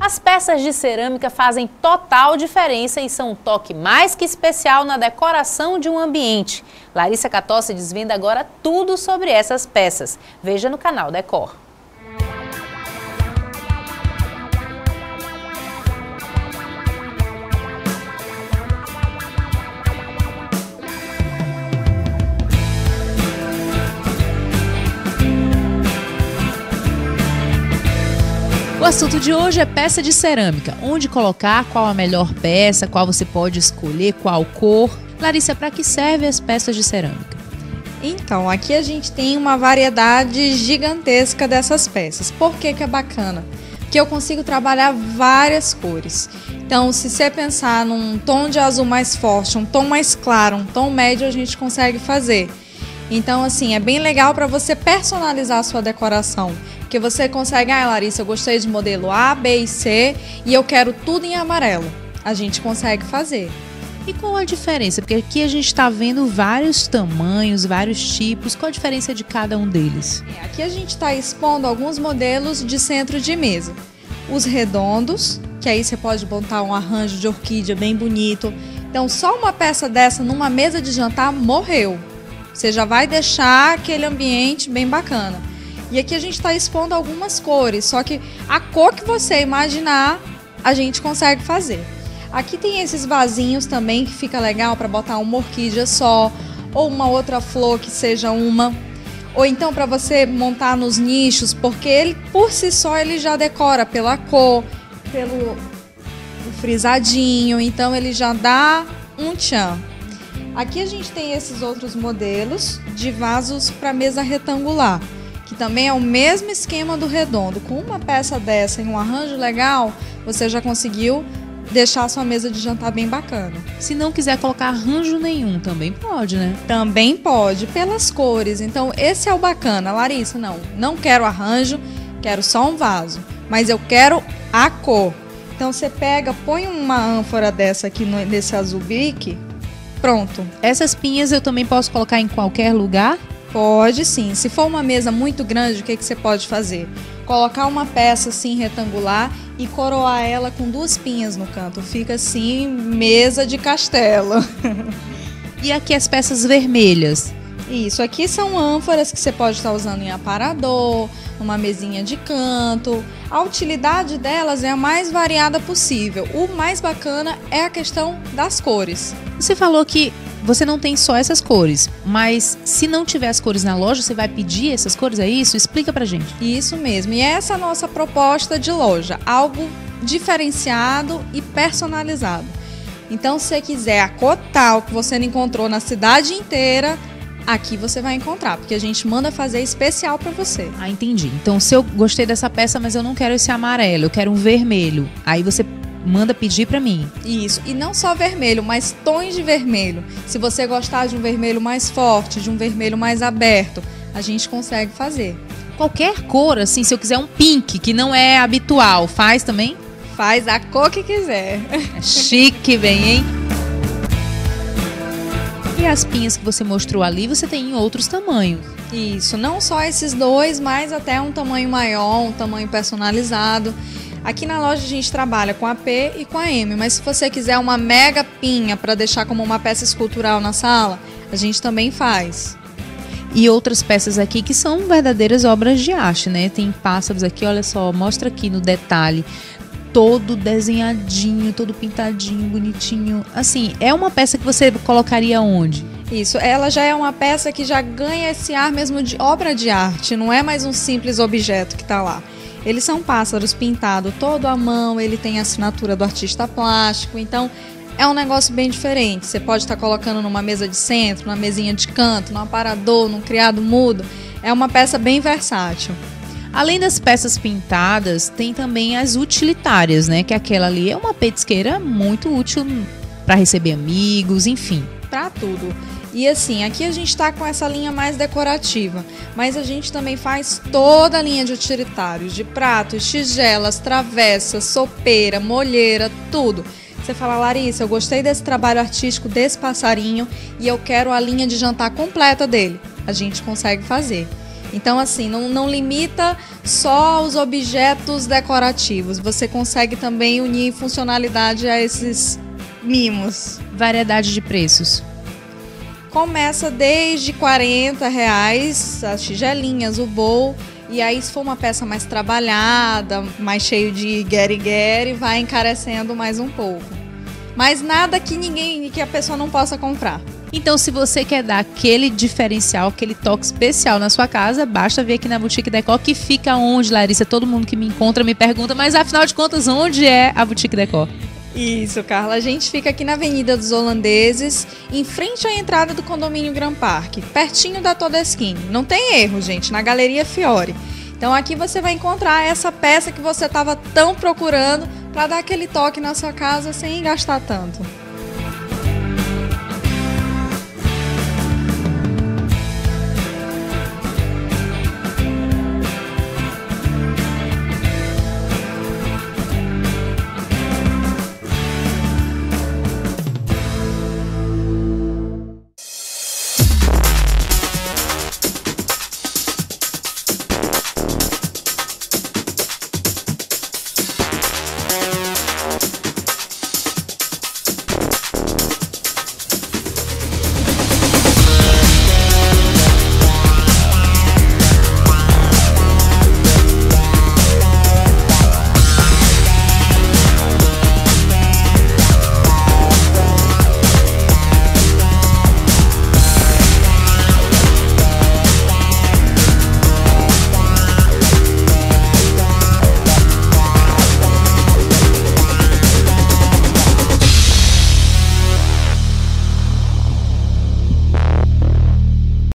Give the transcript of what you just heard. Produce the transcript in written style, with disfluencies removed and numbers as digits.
As peças de cerâmica fazem total diferença e são um toque mais que especial na decoração de um ambiente. Larissa Catossi desvenda agora tudo sobre essas peças. Veja no canal Decor. O assunto de hoje é peça de cerâmica. Onde colocar, qual a melhor peça, qual você pode escolher, qual cor. Larissa, para que servem as peças de cerâmica? Então, aqui a gente tem uma variedade gigantesca dessas peças. Por que que é bacana? Porque eu consigo trabalhar várias cores. Então, se você pensar num tom de azul mais forte, um tom mais claro, um tom médio, a gente consegue fazer. Então, assim, é bem legal para você personalizar a sua decoração. Porque você consegue, Larissa, eu gostei de modelo A, B e C e eu quero tudo em amarelo. A gente consegue fazer. E qual a diferença? Porque aqui a gente está vendo vários tamanhos, vários tipos. Qual a diferença de cada um deles? Aqui a gente está expondo alguns modelos de centro de mesa. Os redondos, que aí você pode montar um arranjo de orquídea bem bonito. Então, só uma peça dessa numa mesa de jantar morreu. Você já vai deixar aquele ambiente bem bacana. E aqui a gente está expondo algumas cores, só que a cor que você imaginar, a gente consegue fazer. Aqui tem esses vasinhos também que fica legal para botar uma orquídea só, ou uma outra flor que seja uma. Ou então para você montar nos nichos, porque ele por si só ele já decora pela cor, pelo frisadinho, então ele já dá um tchan. Aqui a gente tem esses outros modelos de vasos para mesa retangular, que também é o mesmo esquema do redondo. Com uma peça dessa em um arranjo legal, você já conseguiu deixar a sua mesa de jantar bem bacana. Se não quiser colocar arranjo nenhum, também pode, né? Também pode, pelas cores. Então, esse é o bacana. Larissa, não quero arranjo, quero só um vaso, mas eu quero a cor. Então, você pega, põe uma ânfora dessa aqui nesse azul bique, pronto. Essas pinhas eu também posso colocar em qualquer lugar? Pode sim. Se for uma mesa muito grande, o que você pode fazer? Colocar uma peça assim retangular e coroar ela com duas pinhas no canto. Fica assim, mesa de castelo. E aqui as peças vermelhas? Isso, aqui são ânforas que você pode estar usando em aparador, uma mesinha de canto. A utilidade delas é a mais variada possível. O mais bacana é a questão das cores. Você falou que você não tem só essas cores, mas se não tiver as cores na loja, você vai pedir essas cores, é isso? Explica pra gente. Isso mesmo, e essa é a nossa proposta de loja, algo diferenciado e personalizado. Então, se você quiser a cor tal que você não encontrou na cidade inteira, aqui você vai encontrar, porque a gente manda fazer especial pra você. Ah, entendi. Então, se eu gostei dessa peça, mas eu não quero esse amarelo, eu quero um vermelho, aí você manda pedir pra mim. Isso, e não só vermelho, mas tons de vermelho. Se você gostar de um vermelho mais forte, de um vermelho mais aberto, a gente consegue fazer. Qualquer cor, assim, se eu quiser um pink, que não é habitual, faz também? Faz a cor que quiser. É chique, bem, hein? E as pinhas que você mostrou ali, você tem em outros tamanhos. Isso, não só esses dois, mas até um tamanho maior, um tamanho personalizado. Aqui na loja a gente trabalha com a P e com a M, mas se você quiser uma mega pinha para deixar como uma peça escultural na sala, a gente também faz. E outras peças aqui que são verdadeiras obras de arte, né? Tem pássaros aqui, olha só, mostra aqui no detalhe, todo desenhadinho, todo pintadinho, bonitinho. Assim, é uma peça que você colocaria onde? Isso, ela já é uma peça que já ganha esse ar mesmo de obra de arte, não é mais um simples objeto que está lá. Eles são pássaros pintados todo à mão, ele tem a assinatura do artista plástico, então é um negócio bem diferente. Você pode estar colocando numa mesa de centro, numa mesinha de canto, num aparador, num criado mudo. É uma peça bem versátil. Além das peças pintadas, tem também as utilitárias, né? Que aquela ali é uma petisqueira muito útil para receber amigos, enfim. Para tudo. E assim, aqui a gente está com essa linha mais decorativa, mas a gente também faz toda a linha de utilitários, de pratos, tigelas, travessas, sopeira, molheira, tudo. Você fala, Larissa, eu gostei desse trabalho artístico desse passarinho e eu quero a linha de jantar completa dele. A gente consegue fazer. Então, assim, não limita só os objetos decorativos. Você consegue também unir funcionalidade a esses mimos. Variedade de preços. Começa desde R$40, as tigelinhas, o bowl. E aí, se for uma peça mais trabalhada, mais cheio de gueri-gueri, vai encarecendo mais um pouco. Mas nada que a pessoa não possa comprar. Então, se você quer dar aquele diferencial, aquele toque especial na sua casa, basta vir aqui na Boutique Décor, que fica onde, Larissa? Todo mundo que me encontra me pergunta, mas afinal de contas, onde é a Boutique Décor? Isso, Carla. A gente fica aqui na Avenida dos Holandeses, em frente à entrada do condomínio Grand Park, pertinho da Todeschini. Não tem erro, gente, na Galeria Fiore. Então aqui você vai encontrar essa peça que você estava tão procurando para dar aquele toque na sua casa sem gastar tanto.